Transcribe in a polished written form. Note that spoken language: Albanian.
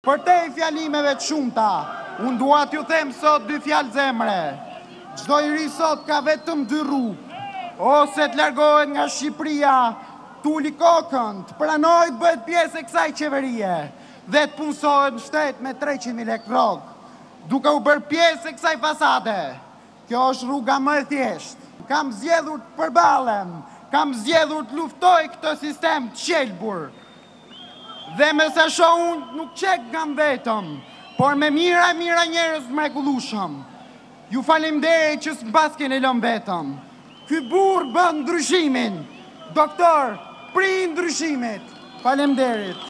Për te i fjalimeve të shumta, unë dua t'ju them sot dy fjalë zemre. Çdo i ri sot ka vetëm dy rrugë, ose të largohet nga Shqipëria, t'uli kokën, të pranojë të bëhet pjesë e kësaj qeverie dhe të punësohet në shtet me 300.000 lekë rrogë, duke u bërë pjesë e kësaj fasade. Kjo është rruga më e thjeshtë. Kam zgjedhur të përballem, kam zgjedhur të luftoj këtë sistem të qelbur. Dhe me sa shoh unë nuk qek ngam vetëm, por me mira njerëz mrekullueshëm. Ju faleminderit që s'mbas keni lënë vetëm. Ky burr bën ndryshimin. Doktor, pri ndryshimit. Faleminderit.